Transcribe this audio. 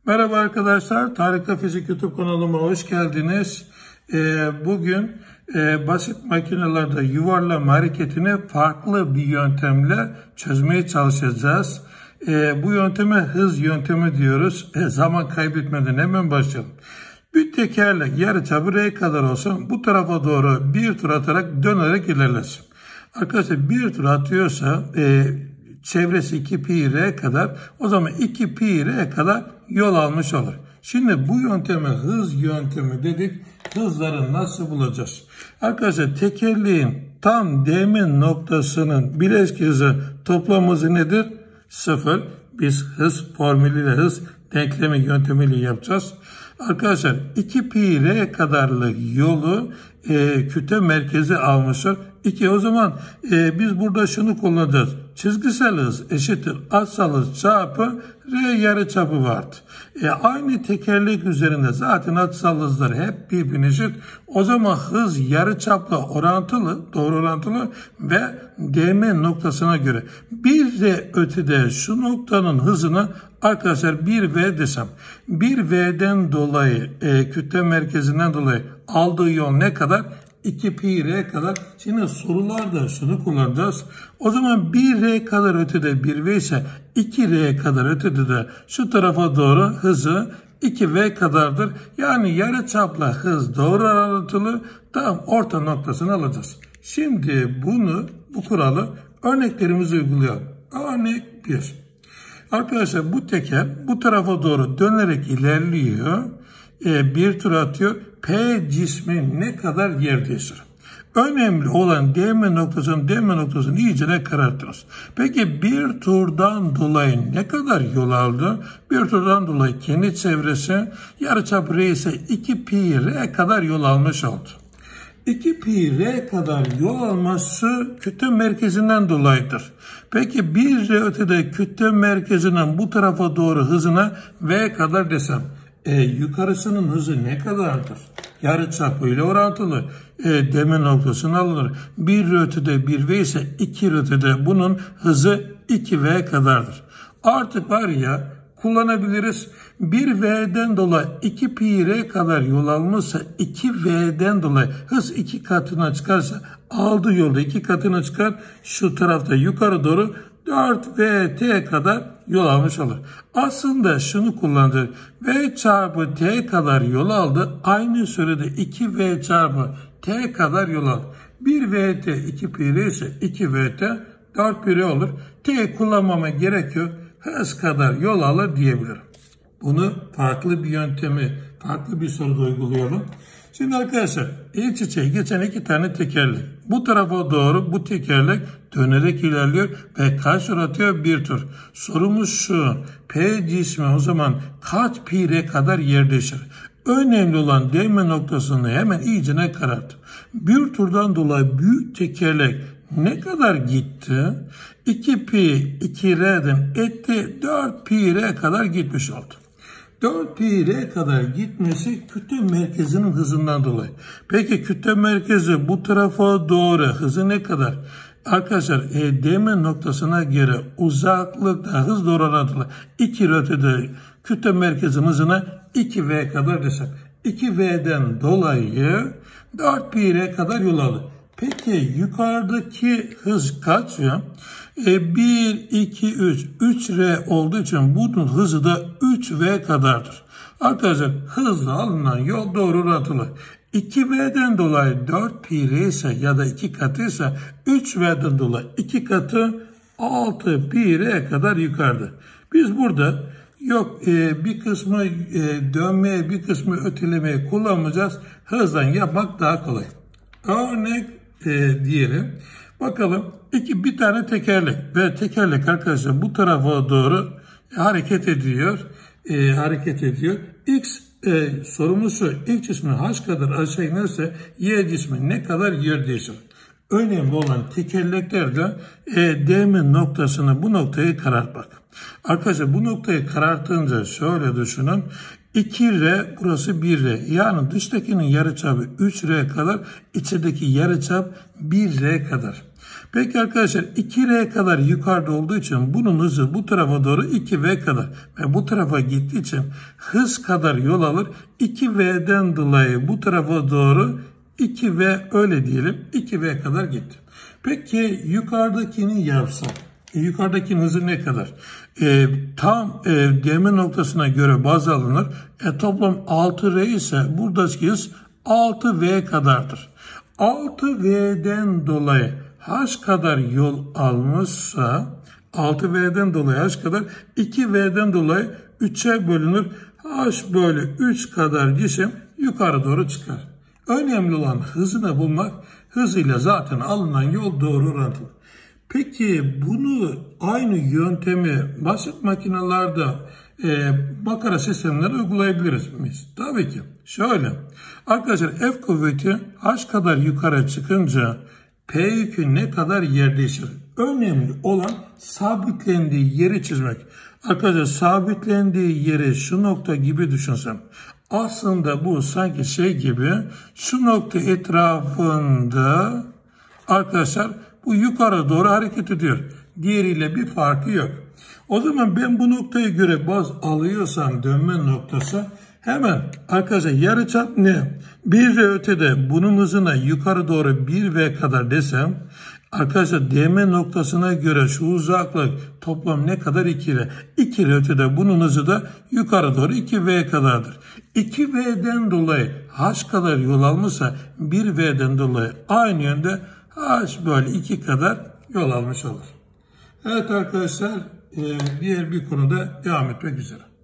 Merhaba arkadaşlar, Tarika Fizik YouTube kanalıma hoş geldiniz. Bugün basit makinelerde yuvarlama hareketini farklı bir yöntemle çözmeye çalışacağız. Bu yönteme hız yöntemi diyoruz. Zaman kaybetmeden hemen başlayalım. Bir tekerlek yarıçapı R kadar olsun, bu tarafa doğru bir tur atarak dönerek ilerlesin. Arkadaşlar bir tur atıyorsa çevresi 2 pi r kadar, o zaman 2 pi r kadar yol almış olur. Şimdi bu yönteme hız yöntemi dedik. Hızları nasıl bulacağız? Arkadaşlar tekerleğin tam değme noktasının bileşke hızı toplam hızı nedir? 0. Biz hız formülüyle hız denklemi yöntemiyle yapacağız. Arkadaşlar 2 pi r kadarlık yolu kütle merkezi almışlar. 2 o zaman biz burada şunu kullanacağız. Çizgisel hız eşittir açısal hız çarpı r yarıçapı vardı. Aynı tekerlek üzerinde zaten açısal hızlar hep birbirine eşit. O zaman hız yarıçapla orantılı, doğru orantılı ve değme noktasına göre. Bir de ötede şu noktanın hızına arkadaşlar 1v desem. 1v'den dolayı kütle merkezinden dolayı aldığı yol ne kadar? 2 pi r kadar. Şimdi sorularda şunu kullanacağız. O zaman 1r kadar ötede 1v ise 2r kadar ötede de şu tarafa doğru hızı 2v kadardır. Yani yarıçapla hız doğru orantılı, tam orta noktasını alacağız. Şimdi bu kuralı örneklerimize uygulayalım. Örnek 1. Arkadaşlar bu teker bu tarafa doğru dönerek ilerliyor. Bir tur atıyor. P cismi ne kadar yer değiştirir? Önemli olan değme noktasını iyice karartırız. Peki bir turdan dolayı ne kadar yol aldı? Bir turdan dolayı kendi çevresi yarıçap r ise 2 pi r kadar yol almış oldu. 2 pi r kadar yol alması kütle merkezinden dolayıdır. Peki bir r ötede kütle merkezinden bu tarafa doğru hızına v kadar desem, yukarısının hızı ne kadardır? Yarıçapı ile orantılı. Değme noktasını alınır. Bir ötede 1v ise 2 ötede bunun hızı 2v kadardır. Artık var ya kullanabiliriz. 1v'den dolayı 2 pi r kadar yol almışsa 2v'den dolayı hız 2 katına çıkarsa aldığı yolda 2 katına çıkar. Şu tarafta yukarı doğru 4vt kadar yol almış olur. Aslında şunu kullanacak. V çarpı t kadar yol aldı. Aynı sürede 2v çarpı t kadar yol aldı. 1vt 2 pi r ise 2vt 4 pi r olur. T kullanmama gerek yok. Hız kadar yol alır diyebilirim. Bunu farklı bir yöntemi, farklı bir soruda uygulayalım. Şimdi arkadaşlar iç içe geçen iki tane tekerlek. Bu tarafa doğru bu tekerlek dönerek ilerliyor ve kaç tur atıyor? Bir tur. Sorumuz şu. P cismi o zaman kaç pi r kadar yer değişir? Önemli olan değme noktasını hemen iyicene kararttım. Bir turdan dolayı büyük tekerlek ne kadar gitti? 2 pi 2r'den etti 4 pi r kadar gitmiş oldu. 4 pi r kadar gitmesi kütle merkezinin hızından dolayı. Peki kütle merkezi bu tarafa doğru hızı ne kadar? Arkadaşlar değme noktasına göre uzaklıkta hız doğru orantılı. 2 ötede kütle merkezinin hızına 2v kadar desem. 2v'den dolayı 4 pi r kadar yol alır. Peki yukarıdaki hız kaç ya? 1, 2, 3. 3r olduğu için bunun hızı da 3v kadardır. Arkadaşlar hızla alınan yol doğru orantılı. 2v'den dolayı 4 pi r ise ya da 2 katı ise 3v'den dolayı 2 katı 6 pi r kadar yukarıda. Biz burada yok bir kısmı dönmeye bir kısmı ötelemeye kullanmayacağız. Hızdan yapmak daha kolay. Örnek diyelim. Bakalım bir tane tekerlek ve tekerlek arkadaşlar bu tarafa doğru hareket ediyor. X sorumuz şu. X cismi h kadar aşağı inerse y cismi ne kadar yer değişir? Önemli olan tekerleklerde değme noktasını bu noktaya karartmak. Arkadaşlar bu noktayı karartınca şöyle düşünün. 2R burası 1R. Yani dıştakinin yarıçapı 3R kadar, içerideki yarıçap 1R kadar. Peki arkadaşlar 2R kadar yukarıda olduğu için bunun hızı bu tarafa doğru 2V kadar ve bu tarafa gittiği için hız kadar yol alır. 2V'den dolayı bu tarafa doğru 2V, öyle diyelim, 2V kadar gitti. Peki yukarıdakini yapsak, yukarıdakinin hızı ne kadar? Tam DM noktasına göre baz alınır. Toplam 6R ise buradaki hız 6V kadardır. 6V'den dolayı H kadar yol almışsa 6V'den dolayı H kadar, 2V'den dolayı 3'e bölünür. H bölü 3 kadar cisim yukarı doğru çıkar. Önemli olan hızını bulmak. Hızıyla zaten alınan yol doğru orantılı. Peki bunu, aynı yöntemi basit makinelerde makara sistemlerine uygulayabiliriz miyiz? Tabii ki. Şöyle. Arkadaşlar F kuvveti H kadar yukarı çıkınca P yükü ne kadar yer değişir? Önemli olan sabitlendiği yeri çizmek. Arkadaşlar sabitlendiği yeri şu nokta gibi düşünsem. Aslında bu sanki şey gibi, şu nokta etrafında arkadaşlar bu yukarı doğru hareket ediyor. Diğeriyle bir farkı yok. O zaman ben bu noktaya göre baz alıyorsam dönme noktası, hemen arkadaşlar yarıçap ne? 1R ötede bunun hızına yukarı doğru 1V kadar desem, arkadaşlar DM noktasına göre şu uzaklık toplam ne kadar? 2R. 2R ötede bunun hızı da yukarı doğru 2V kadardır. 2V'den dolayı H kadar yol almışsa 1V'den dolayı aynı yönde H bölü 2 kadar yol almış olur. Evet arkadaşlar, diğer bir konuda devam etmek üzere.